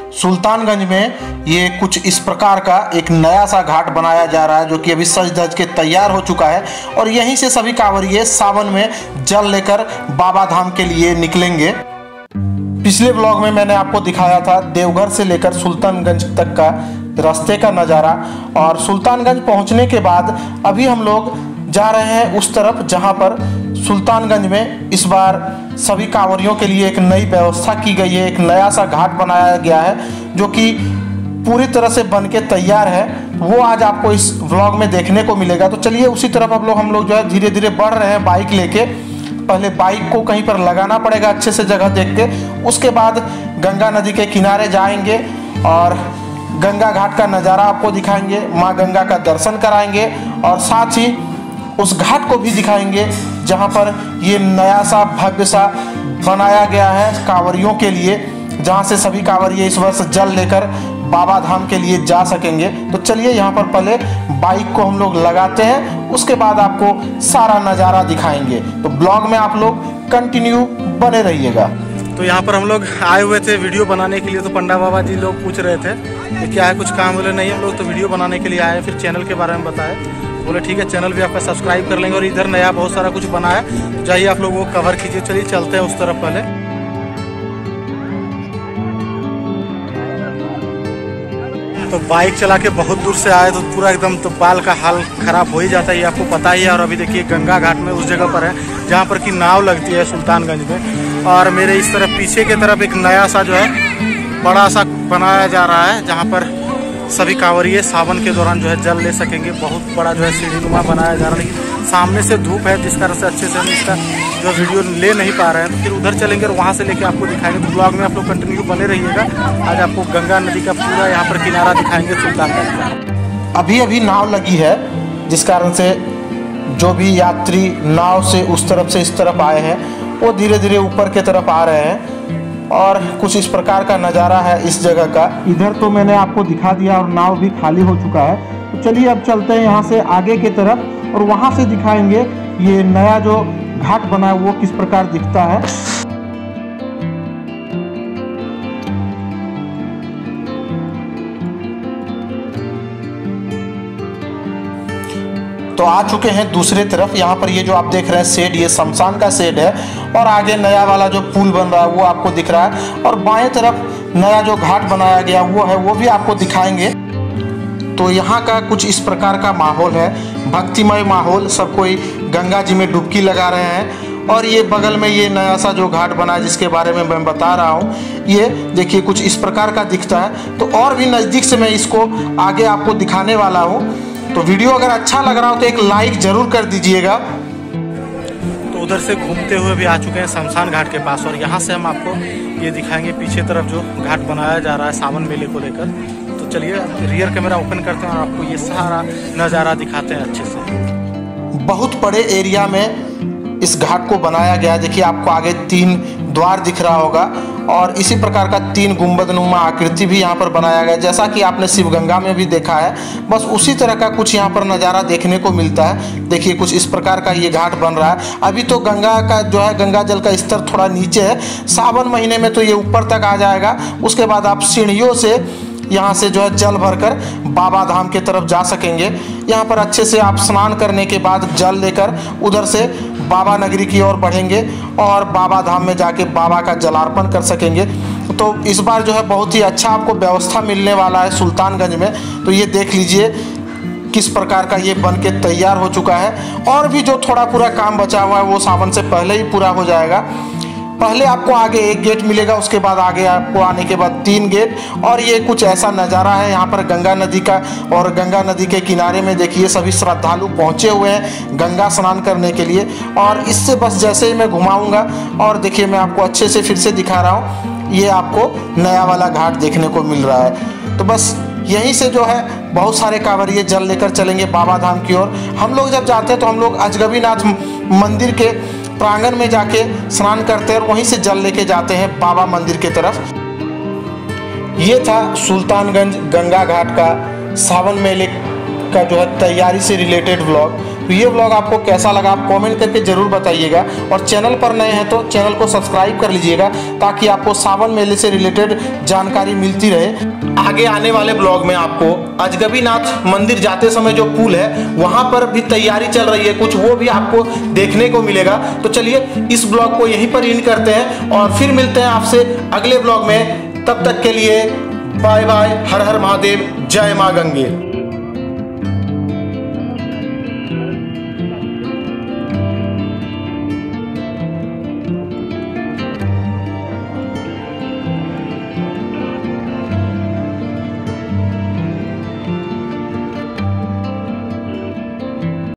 सुल्तानगंज में ये कुछ इस प्रकार का एक नया सा घाट बनाया जा रहा है जो कि अभी सज धज के तैयार हो चुका है और यहीं से सभी कांवरिये सावन में जल लेकर बाबा धाम के लिए निकलेंगे। पिछले ब्लॉग में मैंने आपको दिखाया था देवघर से लेकर सुल्तानगंज तक का रास्ते का नज़ारा और सुल्तानगंज पहुंचने के बाद अभी हम लोग जा रहे हैं उस तरफ जहां पर सुल्तानगंज में इस बार सभी कांवरियों के लिए एक नई व्यवस्था की गई है। एक नया सा घाट बनाया गया है जो कि पूरी तरह से बन के तैयार है, वो आज आपको इस व्लॉग में देखने को मिलेगा। तो चलिए उसी तरफ हम लोग जो है धीरे धीरे बढ़ रहे हैं बाइक लेके। पहले बाइक को कहीं पर लगाना पड़ेगा अच्छे से जगह देख के, उसके बाद गंगा नदी के किनारे जाएंगे और गंगा घाट का नज़ारा आपको दिखाएंगे, माँ गंगा का दर्शन कराएंगे और साथ ही उस घाट को भी दिखाएंगे जहाँ पर ये नया सा भव्य सा बनाया गया है कांवरियों के लिए, जहाँ से सभी कांवरिये इस वर्ष जल लेकर बाबा धाम के लिए जा सकेंगे। तो चलिए यहाँ पर पहले बाइक को हम लोग लगाते हैं, उसके बाद आपको सारा नज़ारा दिखाएंगे। तो ब्लॉग में आप लोग कंटिन्यू बने रहिएगा। तो यहाँ पर हम लोग आए हुए थे वीडियो बनाने के लिए, तो पंडा बाबा जी लोग पूछ रहे थे कि क्या है कुछ काम बोले नहीं हम लोग तो वीडियो बनाने के लिए आए, फिर चैनल के बारे में बताए, बोले ठीक है चैनल भी आपका सब्सक्राइब कर लेंगे और इधर नया बहुत सारा कुछ बना है तो जाइए आप लोग वो कवर कीजिए। चलिए चलते हैं उस तरफ पहले। तो बाइक चला के बहुत दूर से आए तो पूरा एकदम तो बाल का हाल खराब हो ही जाता है, ये आपको पता ही है। और अभी देखिए गंगा घाट में उस जगह पर है जहाँ पर कि नाव लगती है सुल्तानगंज में, और मेरे इस तरफ पीछे की तरफ एक नया सा जो है बड़ा सा बनाया जा रहा है जहाँ पर सभी कांवरिये सावन के दौरान जो है जल ले सकेंगे। बहुत बड़ा जो है सीढ़ीनुमा बनाया जा रहा है, लेकिन सामने से धूप है जिस कारण से अच्छे से हम इसका जो वीडियो ले नहीं पा रहे हैं। तो फिर उधर चलेंगे और वहाँ से लेके आपको दिखाएंगे। तो ब्लॉग में आप लोग कंटिन्यू बने रहिएगा। आज आपको गंगा नदी का पूरा यहाँ पर किनारा दिखाएंगे सुल्तानगंज का। अभी नाव लगी है जिस कारण से जो भी यात्री नाव से उस तरफ से इस तरफ आए हैं वो धीरे धीरे ऊपर की तरफ आ रहे हैं और कुछ इस प्रकार का नज़ारा है इस जगह का। इधर तो मैंने आपको दिखा दिया और नाव भी खाली हो चुका है। तो चलिए अब चलते हैं यहाँ से आगे की तरफ और वहाँ से दिखाएंगे ये नया जो घाट बना है वो किस प्रकार दिखता है। तो आ चुके हैं दूसरे तरफ। यहाँ पर ये जो आप देख रहे हैं शेड, ये शमशान का शेड है और आगे नया वाला जो पुल बन रहा है वो आपको दिख रहा है और बाएं तरफ नया जो घाट बनाया गया वो है वो भी आपको दिखाएंगे। तो यहाँ का कुछ इस प्रकार का माहौल है, भक्तिमय माहौल, सब कोई गंगा जी में डुबकी लगा रहे हैं। और ये बगल में ये नया सा जो घाट बना है जिसके बारे में मैं बता रहा हूँ, ये देखिए कुछ इस प्रकार का दिखता है। तो और भी नज़दीक से मैं इसको आगे आपको दिखाने वाला हूँ। तो वीडियो अगर अच्छा लग रहा हो तो एक लाइक जरूर कर दीजिएगा। तो उधर से घूमते हुए भी आ चुके हैं शमशान घाट के पास और यहाँ से हम आपको ये दिखाएंगे पीछे तरफ जो घाट बनाया जा रहा है सावन मेले को लेकर। तो चलिए रियर कैमरा ओपन करते हैं और आपको ये सारा नज़ारा दिखाते हैं अच्छे से। बहुत बड़े एरिया में इस घाट को बनाया गया है। देखिए आपको आगे 3 द्वार दिख रहा होगा और इसी प्रकार का 3 गुंबदनुमा आकृति भी यहाँ पर बनाया गया है, जैसा कि आपने शिवगंगा में भी देखा है। बस उसी तरह का कुछ यहाँ पर नज़ारा देखने को मिलता है। देखिए कुछ इस प्रकार का ये घाट बन रहा है। अभी तो गंगा का जो है गंगा जल का स्तर थोड़ा नीचे है, सावन महीने में तो ये ऊपर तक आ जाएगा। उसके बाद आप सीढ़ियों से यहाँ से जो है जल भरकर बाबा धाम की तरफ जा सकेंगे। यहाँ पर अच्छे से आप स्नान करने के बाद जल लेकर उधर से बाबा नगरी की ओर बढ़ेंगे और बाबा धाम में जाके बाबा का जलार्पण कर सकेंगे। तो इस बार जो है बहुत ही अच्छा आपको व्यवस्था मिलने वाला है सुल्तानगंज में। तो ये देख लीजिए किस प्रकार का ये बन के तैयार हो चुका है और भी जो थोड़ा पूरा काम बचा हुआ है वो सावन से पहले ही पूरा हो जाएगा। पहले आपको आगे 1 गेट मिलेगा, उसके बाद आगे आपको आने के बाद 3 गेट। और ये कुछ ऐसा नज़ारा है यहाँ पर गंगा नदी का, और गंगा नदी के किनारे में देखिए सभी श्रद्धालु पहुँचे हुए हैं गंगा स्नान करने के लिए। और इससे बस जैसे ही मैं घुमाऊँगा और देखिए मैं आपको अच्छे से फिर से दिखा रहा हूँ, ये आपको नया वाला घाट देखने को मिल रहा है। तो बस यहीं से जो है बहुत सारे कांवरिये जल लेकर चलेंगे बाबा धाम की ओर। हम लोग जब जाते हैं तो हम लोग अजगबीनाथ मंदिर के प्रांगण में जाके स्नान करते हैं और वहीं से जल लेके जाते हैं बाबा मंदिर की तरफ। ये था सुल्तानगंज गंगा घाट का सावन मेले का जो है तैयारी से रिलेटेड व्लॉग। तो ये व्लॉग आपको कैसा लगा आप कमेंट करके ज़रूर बताइएगा, और चैनल पर नए हैं तो चैनल को सब्सक्राइब कर लीजिएगा ताकि आपको सावन मेले से रिलेटेड जानकारी मिलती रहे। आगे आने वाले ब्लॉग में आपको अजगबीनाथ मंदिर जाते समय जो पुल है वहाँ पर भी तैयारी चल रही है कुछ, वो भी आपको देखने को मिलेगा। तो चलिए इस ब्लॉग को यहीं पर एंड करते हैं और फिर मिलते हैं आपसे अगले ब्लॉग में। तब तक के लिए बाय बाय, हर हर महादेव, जय माँ गंगे।